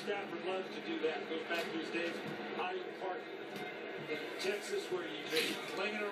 Stafford loves to do that. Goes back to his days, Highland Park in Texas, where you just fling it around.